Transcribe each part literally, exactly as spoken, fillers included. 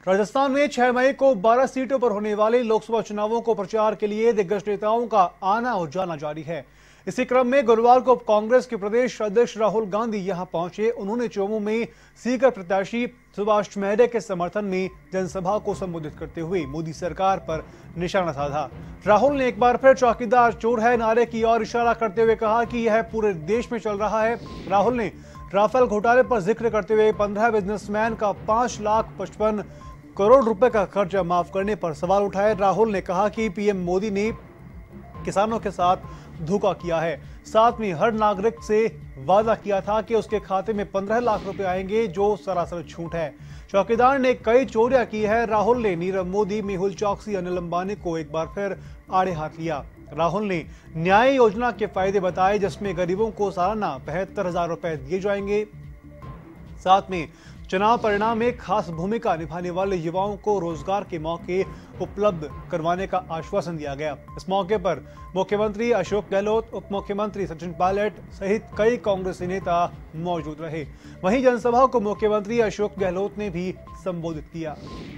राजस्थान में छह मई को बारह सीटों पर होने वाले लोकसभा चुनावों को प्रचार के लिए दिग्गज नेताओं का आना और जाना जारी है। इसी क्रम में गुरुवार को कांग्रेस के प्रदेश अध्यक्ष राहुल गांधी यहां पहुंचे। उन्होंने चोमू में सीकर प्रत्याशी सुभाष मेहरे के समर्थन में जनसभा को संबोधित करते हुए मोदी सरकार पर निशाना साधा। राहुल ने एक बार फिर चौकीदार चोर है नारे की ओर इशारा करते हुए कहा कि यह पूरे देश में चल रहा है। राहुल ने राफेल घोटाले पर जिक्र करते हुए पंद्रह बिजनेसमैन का पांच लाख पचपन करोड़ रुपए का कर्जा माफ करने पर सवाल उठाए। राहुल ने कहा कि पीएम मोदी ने किसानों के साथ धोखा किया है। साथ में हर नागरिक से वादा किया था कि उसके खाते में पंद्रह लाख रुपए आएंगे, जो सरासर झूठ है। चौकीदार ने कई चोरियां की है। राहुल ने नीरव मोदी, मेहुल चौकसी, अनिल अंबानी को एक बार फिर आड़े हाथ लिया। राहुल ने न्याय योजना के फायदे बताए, जिसमें गरीबों को सालाना बहत्तर हजार रुपए दिए जाएंगे। साथ में चुनाव परिणाम में खास भूमिका निभाने वाले युवाओं को रोजगार के मौके उपलब्ध करवाने का आश्वासन दिया गया। इस मौके पर मुख्यमंत्री अशोक गहलोत, उप मुख्यमंत्री सचिन पायलट सहित कई कांग्रेसी नेता मौजूद रहे। वहीं जनसभा को मुख्यमंत्री अशोक गहलोत ने भी संबोधित किया।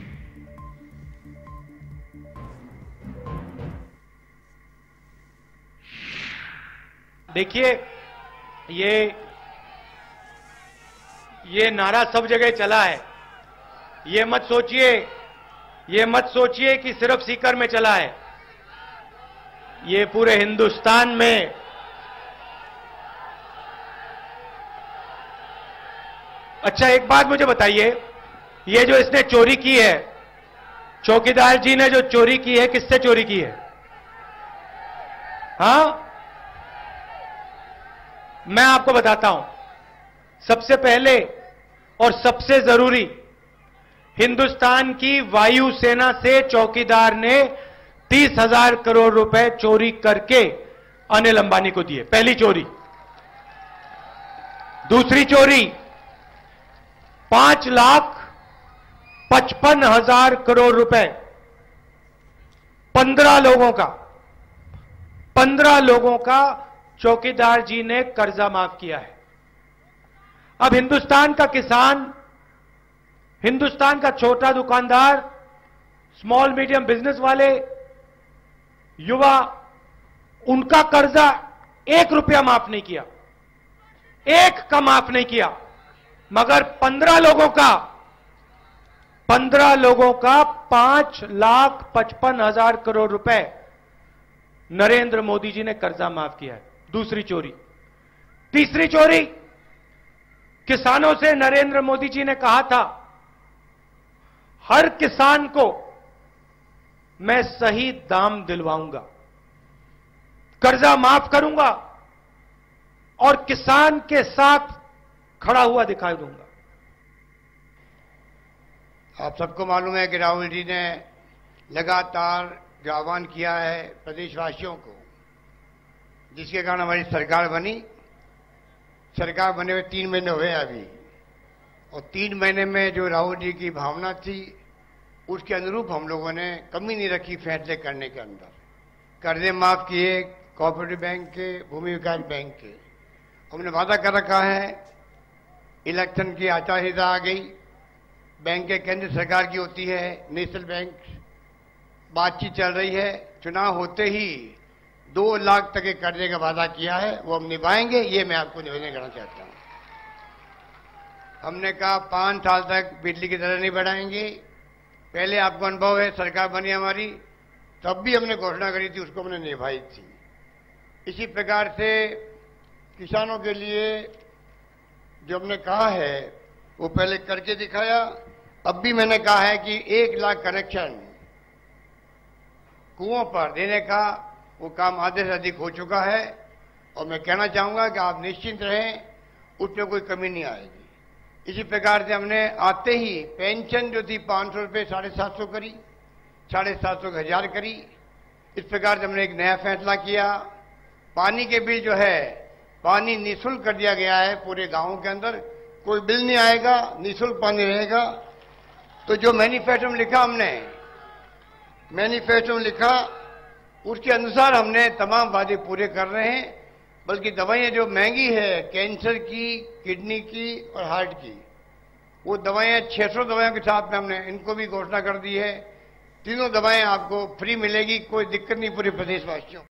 देखिए, ये ये नारा सब जगह चला है। ये मत सोचिए ये मत सोचिए कि सिर्फ सीकर में चला है। ये पूरे हिंदुस्तान में अच्छा, एक बात मुझे बताइए, ये जो इसने चोरी की है, चौकीदार जी ने जो चोरी की है, किससे चोरी की है? हां, मैं आपको बताता हूं। सबसे पहले और सबसे जरूरी, हिंदुस्तान की वायुसेना से चौकीदार ने तीस हजार करोड़ रुपए चोरी करके अनिल अंबानी को दिए। पहली चोरी। दूसरी चोरी, पांच लाख पचपन हजार करोड़ रुपए पंद्रह लोगों का पंद्रह लोगों का चौकीदार जी ने कर्जा माफ किया है। अब हिंदुस्तान का किसान, हिंदुस्तान का छोटा दुकानदार, स्मॉल मीडियम बिजनेस वाले, युवा, उनका कर्जा एक रुपया माफ नहीं किया, एक का माफ नहीं किया, मगर पंद्रह लोगों का पंद्रह लोगों का पांच लाख पचपन हजार करोड़ रुपए नरेंद्र मोदी जी ने कर्जा माफ किया है। दूसरी चोरी। तीसरी चोरी, किसानों से नरेंद्र मोदी जी ने कहा था, हर किसान को मैं सही दाम दिलवाऊंगा, कर्जा माफ करूंगा और किसान के साथ खड़ा हुआ दिखाई दूंगा। आप सबको मालूम है कि राहुल जी ने लगातार जो आह्वान किया है प्रदेशवासियों को, जिसके कारण हमारी सरकार बनी। सरकार बने हुए तीन महीने हुए अभी, और तीन महीने में जो राहुल जी की भावना थी, उसके अनुरूप हम लोगों ने कमी नहीं रखी फैसले करने के अंदर। कर्जे माफ किए कोऑपरेटिव बैंक के, भूमि विकास बैंक के। हमने वादा कर रखा है, इलेक्शन की आचार संहिता आ गई, बैंकें केंद्र सरकार की होती है, नेशनल बैंक, बातचीत चल रही है। चुनाव होते ही दो लाख तक के कर्जे का वादा किया है, वो हम निभाएंगे। ये मैं आपको निवेदन करना चाहता हूं। हमने कहा पांच साल तक बिजली की दरें नहीं बढ़ाएंगे। पहले आपको अनुभव है, सरकार बनी हमारी, तब भी हमने घोषणा करी थी, उसको हमने निभाई थी। इसी प्रकार से किसानों के लिए जो हमने कहा है, वो पहले करके दिखाया। अब भी मैंने कहा है कि एक लाख कनेक्शन कुओं पर देने का वो काम आधे से अधिक हो चुका है, और मैं कहना चाहूंगा कि आप निश्चिंत रहें, उसमें कोई कमी नहीं आएगी। इसी प्रकार से हमने आते ही पेंशन जो थी पांच सौ रुपये साढ़े सात सौ करी, साढ़े सात सौ हजार करी। इस प्रकार से हमने एक नया फैसला किया। पानी के बिल जो है, पानी निःशुल्क कर दिया गया है पूरे गांवों के अंदर, कोई बिल नहीं आएगा, निःशुल्क पानी रहेगा। तो जो मैनिफेस्टो में लिखा हमने मैनिफेस्टो में लिखा उसके अनुसार हमने तमाम वादे पूरे कर रहे हैं। बल्कि दवाइयां जो महंगी है, कैंसर की, किडनी की और हार्ट की, वो दवाएं छह सौ दवाओं के साथ में हमने इनको भी घोषणा कर दी है। तीनों दवाएं आपको फ्री मिलेगी, कोई दिक्कत नहीं पूरे प्रदेशवासियों।